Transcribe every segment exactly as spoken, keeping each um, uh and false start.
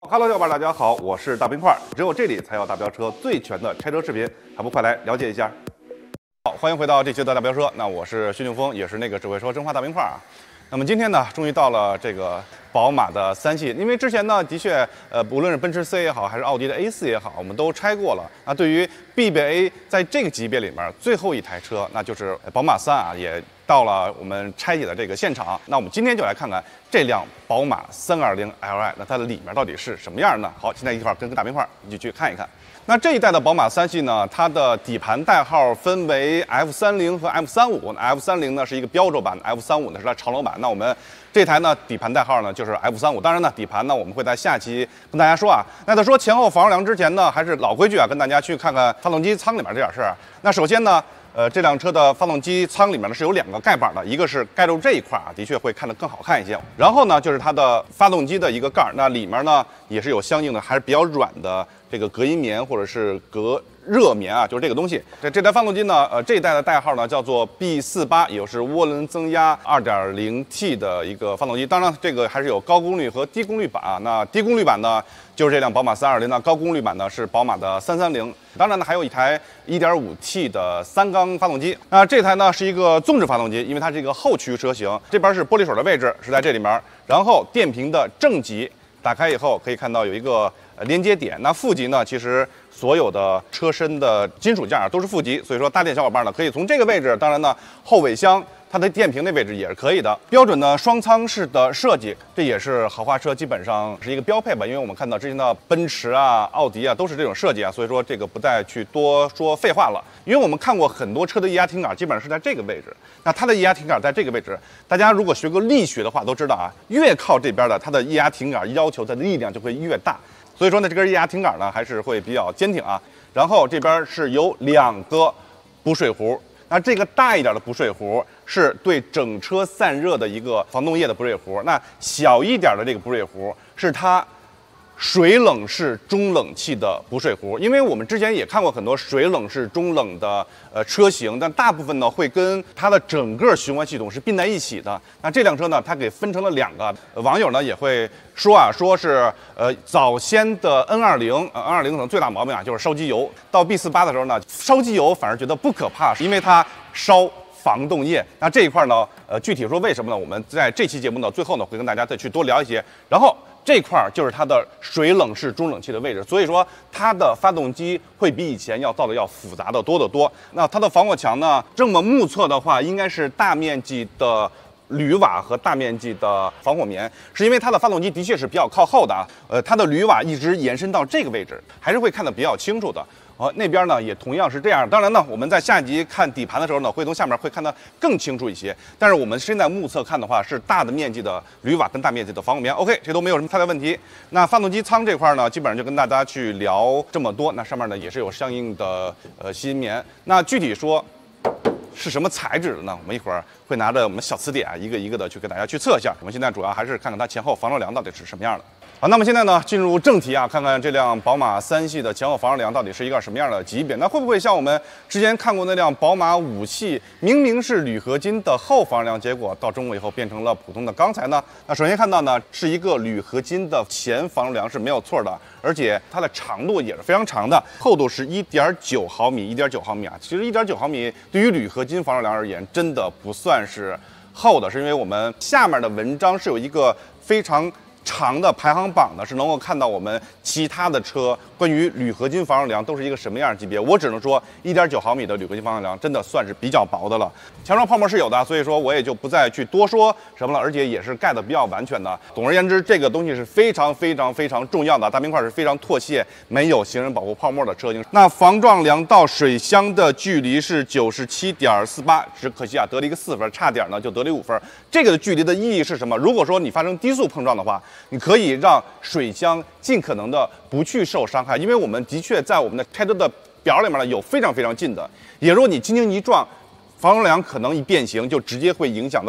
Hello， 小伙伴，大家好，我是大冰块。只有这里才有大飙车最全的拆车视频，还不快来了解一下？好，欢迎回到这期的大飙车。那我是薛俊峰，也是那个只会说真话大冰块啊。那么今天呢，终于到了这个宝马的三系，因为之前呢，的确，呃，无论是奔驰 C 也好，还是奥迪的 A 四 也好，我们都拆过了。那对于 B B A 在这个级别里面最后一台车，那就是宝马三啊，也到了我们拆解的这个现场。那我们今天就来看看这辆宝马三二零 L I， 那它的里面到底是什么样呢？好，现在一块儿跟跟大冰块一起去看一看。那这一代的宝马三系呢，它的底盘代号分为 F 三十 和 F 三十五。F 三十 呢是一个标轴版 ，F 三十五呢是它长轴版。那我们这台呢底盘代号呢就是 F 三十五。当然呢，底盘呢我们会在下期跟大家说啊。那在说前后防撞梁之前呢，还是老规矩啊，跟大家去看看发动机舱里面这点事儿。那首先呢。呃，这辆车的发动机舱里面呢是有两个盖板的，一个是盖住这一块啊，的确会看得更好看一些。然后呢，就是它的发动机的一个盖儿，那里面呢也是有相应的，还是比较软的这个隔音棉或者是隔热棉啊，就是这个东西。这这台发动机呢，呃，这一代的代号呢叫做 B 四十八，也就是涡轮增压 二点零 T 的一个发动机。当然，这个还是有高功率和低功率版啊。那低功率版呢，就是这辆宝马三二零，那高功率版呢是宝马的三三零。当然呢，还有一台 一点五 T 的三缸发动机。那这台呢是一个纵置发动机，因为它是一个后驱车型。这边是玻璃水的位置是在这里面，然后电瓶的正极打开以后可以看到有一个连接点。那负极呢，其实所有的车身的金属件都是负极，所以说大电小伙伴呢可以从这个位置，当然呢后尾箱它的电瓶的位置也是可以的。标准的双舱式的设计，这也是豪华车基本上是一个标配吧，因为我们看到之前的奔驰啊、奥迪啊都是这种设计啊，所以说这个不再去多说废话了。因为我们看过很多车的液压停杆基本上是在这个位置，那它的液压停杆在这个位置，大家如果学过力学的话都知道啊，越靠这边的它的液压停杆要求它的力量就会越大，所以说呢这根液压停杆呢还是会比较坚挺啊。然后这边是有两个补水壶。那这个大一点的补水壶是对整车散热的一个防冻液的补水壶，那小一点的这个补水壶是它水冷式中冷气的补水壶。因为我们之前也看过很多水冷式中冷的呃车型，但大部分呢会跟它的整个循环系统是并在一起的。那这辆车呢，它给分成了两个，呃、网友呢也会说啊，说是呃早先的 N 二十，呃 N 二十可能最大毛病啊就是烧机油，到 B 四十八的时候呢，烧机油反而觉得不可怕，因为它烧防冻液。那这一块呢，呃具体说为什么呢？我们在这期节目呢最后呢会跟大家再去多聊一些。然后这块就是它的水冷式中冷气的位置，所以说它的发动机会比以前要造的要复杂的多得多。那它的防火墙呢，这么目测的话，应该是大面积的铝瓦和大面积的防火棉，是因为它的发动机的确是比较靠后的啊，呃，它的铝瓦一直延伸到这个位置，还是会看得比较清楚的。呃，那边呢也同样是这样。当然呢，我们在下集看底盘的时候呢，会从下面会看得更清楚一些。但是我们现在目测看的话，是大的面积的铝瓦跟大面积的防火棉。OK， 这都没有什么太大问题。那发动机舱这块呢，基本上就跟大家去聊这么多。那上面呢也是有相应的呃吸音棉。那具体说是什么材质的呢？我们一会儿会拿着我们小词典一个一个的去给大家去测一下。我们现在主要还是看看它前后防撞梁到底是什么样的。好，那么现在呢，进入正题啊，看看这辆宝马三系的前后防撞梁到底是一个什么样的级别？那会不会像我们之前看过那辆宝马五系，明明是铝合金的后防撞梁，结果到中国以后变成了普通的钢材呢？那首先看到呢，是一个铝合金的前防撞梁是没有错的，而且它的长度也是非常长的，厚度是一点九毫米，一点九毫米啊。其实一点九毫米对于铝合金防撞梁而言，真的不算是厚的，是因为我们下面的文章是有一个非常长的排行榜呢，是能够看到我们其他的车关于铝合金防撞梁都是一个什么样的级别。我只能说 一点九毫米的铝合金防撞梁真的算是比较薄的了。墙上泡沫是有的，所以说我也就不再去多说什么了，而且也是盖的比较完全的。总而言之，这个东西是非常非常非常重要的。大冰块是非常唾弃没有行人保护泡沫的车型。那防撞梁到水箱的距离是 九十七点四八， 只可惜啊得了一个四分，差点呢就得了五分。这个的距离的意义是什么？如果说你发生低速碰撞的话，你可以让水箱尽可能的不去受伤害，因为我们的确在我们的开车的表里面呢有非常非常近的，也如果你轻轻一撞，防撞梁可能一变形就直接会影响到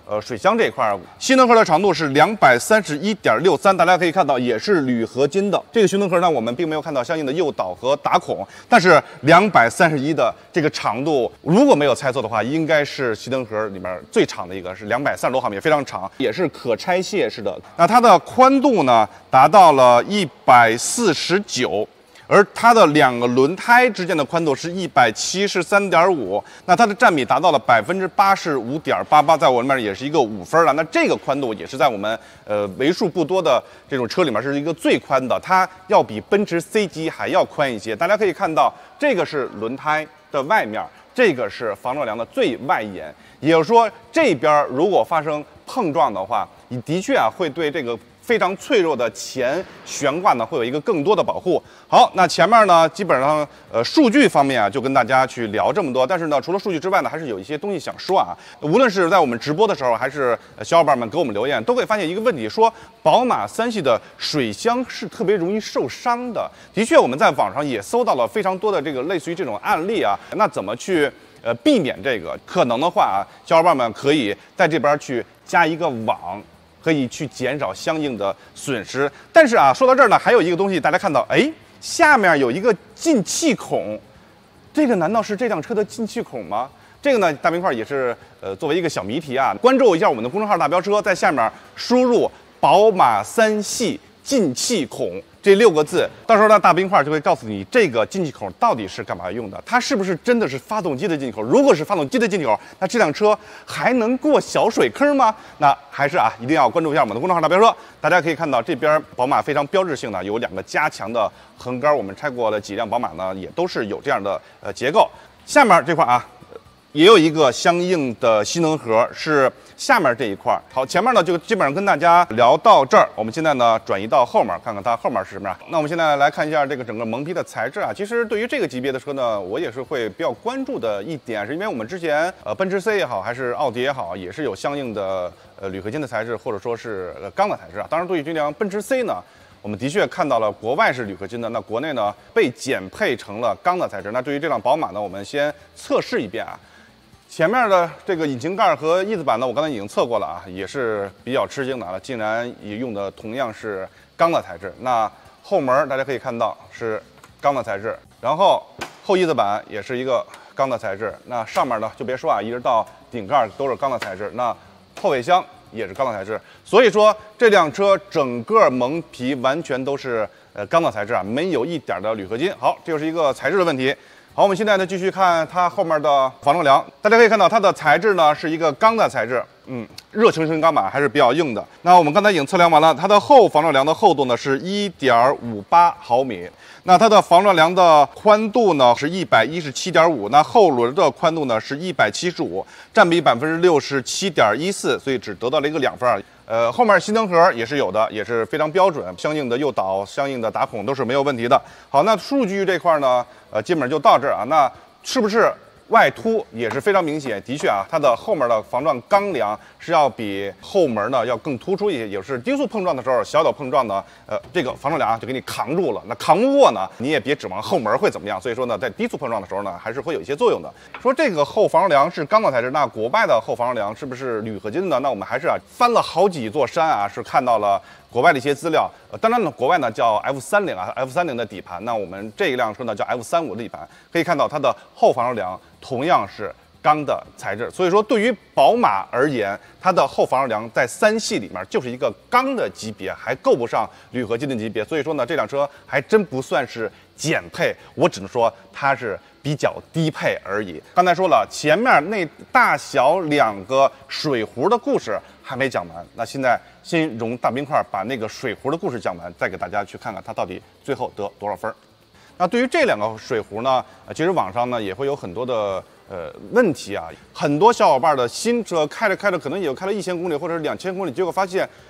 呃水箱这一块儿，吸能盒的长度是两百三十一点六三，大家可以看到也是铝合金的。这个吸能盒呢，我们并没有看到相应的诱导和打孔，但是两百三十一的这个长度，如果没有猜错的话，应该是吸能盒里面最长的一个，是两百三十多毫米，非常长，也是可拆卸式的。那它的宽度呢，达到了一百四十九。而它的两个轮胎之间的宽度是一百七十三点五，那它的占比达到了百分之八十五点八八，在我们这边也是一个五分了。那这个宽度也是在我们呃为数不多的这种车里面是一个最宽的，它要比奔驰 C 级还要宽一些。大家可以看到，这个是轮胎的外面，这个是防撞梁的最外沿，也就是说这边如果发生碰撞的话，你的确啊会对这个非常脆弱的前悬挂呢，会有一个更多的保护。好，那前面呢，基本上呃数据方面啊，就跟大家去聊这么多。但是呢，除了数据之外呢，还是有一些东西想说啊。无论是在我们直播的时候，还是小伙伴们给我们留言，都会发现一个问题，说宝马三系的水箱是特别容易受伤的。的确，我们在网上也搜到了非常多的这个类似于这种案例啊。那怎么去呃避免这个？可能的话啊，小伙伴们可以在这边去加一个网。可以去减少相应的损失，但是啊，说到这儿呢，还有一个东西，大家看到，哎，下面有一个进气孔，这个难道是这辆车的进气孔吗？这个呢，大冰块也是呃作为一个小谜题啊，关注一下我们的公众号大标车，在下面输入宝马三系进气孔这六个字，到时候呢，大冰块就会告诉你这个进气口到底是干嘛用的，它是不是真的是发动机的进气口？如果是发动机的进气口，那这辆车还能过小水坑吗？那还是啊，一定要关注一下我们的公众号大标车。大家可以看到这边宝马非常标志性的有两个加强的横杆，我们拆过的几辆宝马呢，也都是有这样的呃结构。下面这块啊。也有一个相应的吸能盒，是下面这一块。好，前面呢就基本上跟大家聊到这儿，我们现在呢转移到后面，看看它后面是什么样。那我们现在来看一下这个整个蒙皮的材质啊。其实对于这个级别的车呢，我也是会比较关注的一点，是因为我们之前呃奔驰 C 也好，还是奥迪也好，也是有相应的呃铝合金的材质，或者说是呃钢的材质啊。当然，对于这辆奔驰 C 呢。我们的确看到了国外是铝合金的，那国内呢被减配成了钢的材质。那对于这辆宝马呢，我们先测试一遍啊。前面的这个引擎盖和翼子板呢，我刚才已经测过了啊，也是比较吃惊的啊，竟然也用的同样是钢的材质。那后门大家可以看到是钢的材质，然后后翼子板也是一个钢的材质。那上面呢就别说啊，一直到顶盖都是钢的材质。那后备箱也是钢的材质，所以说这辆车整个蒙皮完全都是呃钢的材质啊，没有一点的铝合金。好，这就是一个材质的问题。好，我们现在呢继续看它后面的防撞梁，大家可以看到它的材质呢是一个钢的材质，嗯，热成型钢板还是比较硬的。那我们刚才已经测量完了，它的后防撞梁的厚度呢是 一点五八毫米，那它的防撞梁的宽度呢是 一百一十七点五，那后轮的宽度呢是一百七十五，占比百分之六十七点一四，所以只得到了一个两分啊。呃，后面吸能盒也是有的，也是非常标准，相应的诱导、相应的打孔都是没有问题的。好，那数据这块呢，呃，基本上就到这儿啊。那是不是外凸也是非常明显？的确啊，它的后面的防撞钢梁是要比后门呢要更突出一些，也就是低速碰撞的时候，小小碰撞呢，呃，这个防撞梁就给你扛住了。那扛不过呢，你也别指望后门会怎么样。所以说呢，在低速碰撞的时候呢，还是会有一些作用的。说这个后防撞梁是钢的材质，那国外的后防撞梁是不是铝合金的？那我们还是啊翻了好几座山啊，是看到了国外的一些资料。呃，当然呢，国外呢叫 F 三十 啊 ，F 三十 的底盘。那我们这一辆车呢叫 F 三十五 的底盘，可以看到它的后防撞梁同样是钢的材质。所以说，对于宝马而言，它的后防撞梁在三系里面就是一个钢的级别，还够不上铝合金的级别。所以说呢，这辆车还真不算是减配，我只能说它是比较低配而已。刚才说了，前面那大小两个水壶的故事还没讲完，那现在先容大冰块把那个水壶的故事讲完，再给大家去看看它到底最后得多少分。那对于这两个水壶呢，呃，其实网上呢也会有很多的呃问题啊，很多小伙伴的新车开着开着，可能也就开了一千公里或者是两千公里，结果发现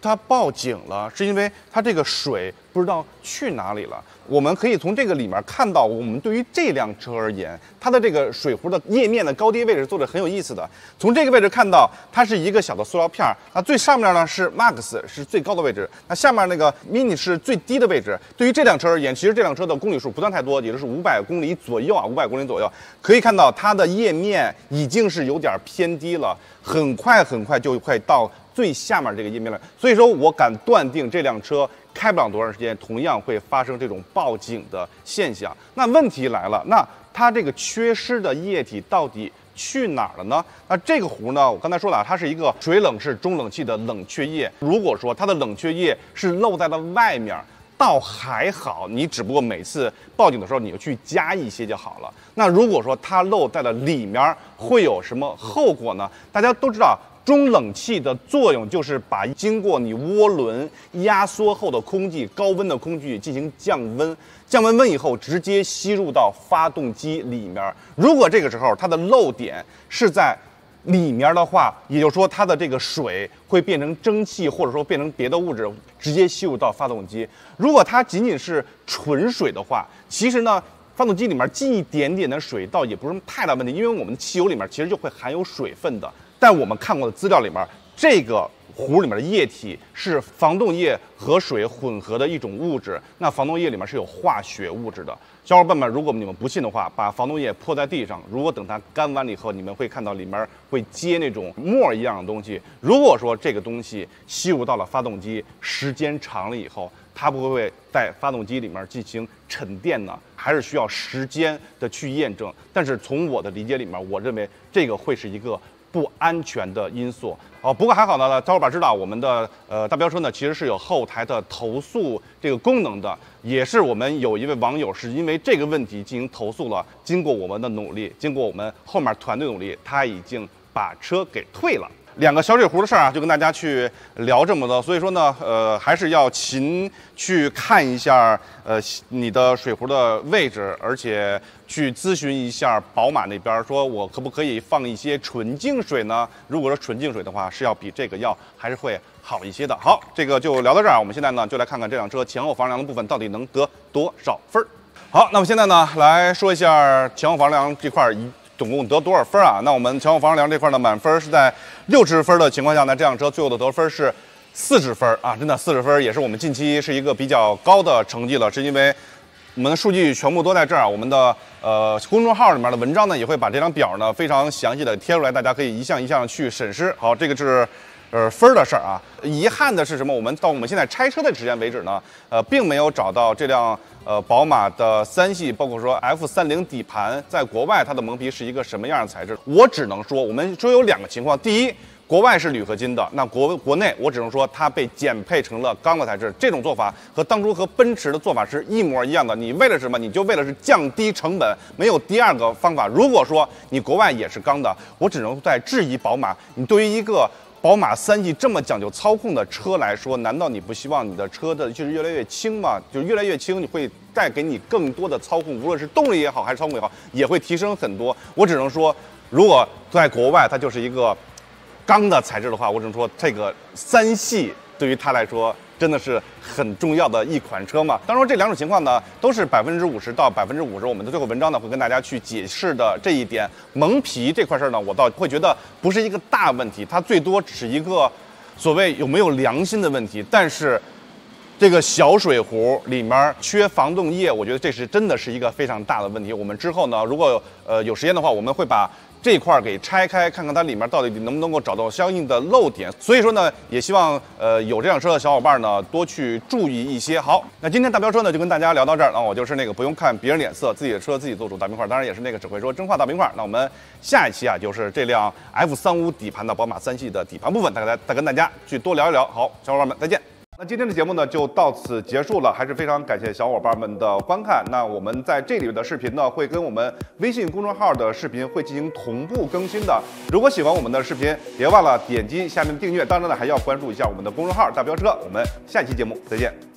它报警了，是因为它这个水不知道去哪里了。我们可以从这个里面看到，我们对于这辆车而言，它的这个水壶的页面的高低位置做的很有意思的。从这个位置看到，它是一个小的塑料片儿，那最上面呢是 Max 是最高的位置，那下面那个 Mini 是最低的位置。对于这辆车而言，其实这辆车的公里数不算太多，也就是五百公里左右啊，五百公里左右。可以看到它的页面已经是有点偏低了，很快很快就会到最下面这个页面了。所以说我敢断定这辆车开不了多长时间，同样会发生这种报警的现象。那问题来了，那它这个缺失的液体到底去哪儿了呢？那这个壶呢，我刚才说了，它是一个水冷式中冷器的冷却液。如果说它的冷却液是漏在了外面，倒还好，你只不过每次报警的时候你就去加一些就好了。那如果说它漏在了里面，会有什么后果呢？大家都知道，中冷器的作用就是把经过你涡轮压缩后的空气，高温的空气进行降温，降完温以后直接吸入到发动机里面。如果这个时候它的漏点是在里面的话，也就是说它的这个水会变成蒸汽，或者说变成别的物质，直接吸入到发动机。如果它仅仅是纯水的话，其实呢，发动机里面进一点点的水倒也不是什么太大问题，因为我们的汽油里面其实就会含有水分的。但我们看过的资料里面，这个壶里面的液体是防冻液和水混合的一种物质，那防冻液里面是有化学物质的。小伙伴们，如果你们不信的话，把防冻液泼在地上，如果等它干完了以后，你们会看到里面会结那种沫一样的东西。如果说这个东西吸入到了发动机，时间长了以后，它不会在发动机里面进行沉淀呢？还是需要时间的去验证。但是从我的理解里面，我认为这个会是一个不安全的因素哦。不过还好呢，小伙伴知道我们的呃大飙车呢其实是有后台的投诉这个功能的，也是我们有一位网友是因为这个问题进行投诉了，经过我们的努力，经过我们后面团队努力，他已经把车给退了。两个小水壶的事儿啊，就跟大家去聊这么多，所以说呢，呃，还是要勤去看一下，呃，你的水壶的位置，而且去咨询一下宝马那边，说我可不可以放一些纯净水呢？如果说纯净水的话，是要比这个要还是会好一些的。好，这个就聊到这儿，我们现在呢就来看看这辆车前后防凉的部分到底能得多少分儿。好，那么现在呢来说一下前后防凉这块一。总共得多少分啊？那我们前后防凉这块呢，满分是在六十分的情况下呢，这辆车最后的得分是四十分啊！真的四十分也是我们近期是一个比较高的成绩了，是因为我们的数据全部都在这儿，我们的呃公众号里面的文章呢也会把这张表呢非常详细的贴出来，大家可以一项一项去审视。好，这个是。呃，分儿的事儿啊，遗憾的是什么？我们到我们现在拆车的时间为止呢，呃，并没有找到这辆呃宝马的三系，包括说 F 三十 底盘，在国外它的蒙皮是一个什么样的材质？我只能说，我们说有两个情况，第一，国外是铝合金的，那国国内我只能说它被减配成了钢的材质，这种做法和当初和奔驰的做法是一模一样的。你为了什么？你就为了是降低成本，没有第二个方法。如果说你国外也是钢的，我只能在质疑宝马，你对于一个宝马三系这么讲究操控的车来说，难道你不希望你的车的就是越来越轻吗？就是越来越轻，你会带给你更多的操控，无论是动力也好，还是操控也好，也会提升很多。我只能说，如果在国外它就是一个钢的材质的话，我只能说这个三系对于它来说真的是很重要的一款车嘛。当然这两种情况呢，都是百分之五十到百分之五十。我们的最后文章呢会跟大家去解释的这一点。蒙皮这块事儿呢，我倒会觉得不是一个大问题，它最多只是一个所谓有没有良心的问题。但是这个小水壶里面缺防冻液，我觉得这是真的是一个非常大的问题。我们之后呢，如果呃有时间的话，我们会把这块给拆开，看看它里面到底能不能够找到相应的漏点。所以说呢，也希望呃有这辆车的小伙伴呢多去注意一些。好，那今天大飙车呢就跟大家聊到这儿，那我就是那个不用看别人脸色，自己的车自己做主大冰块，当然也是那个只会说真话大冰块。那我们下一期啊就是这辆 F 三十 底盘的宝马三系的底盘部分，大家再跟大家去多聊一聊。好，小伙伴们再见。那今天的节目呢就到此结束了，还是非常感谢小伙伴们的观看。那我们在这里的视频呢，会跟我们微信公众号的视频会进行同步更新的。如果喜欢我们的视频，别忘了点击下面订阅，当然呢还要关注一下我们的公众号大飙车。我们下期节目再见。